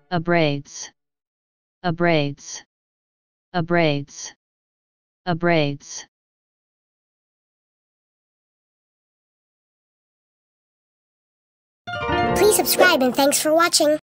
abrades, abrades, abrades, abrades. Please subscribe and thanks for watching.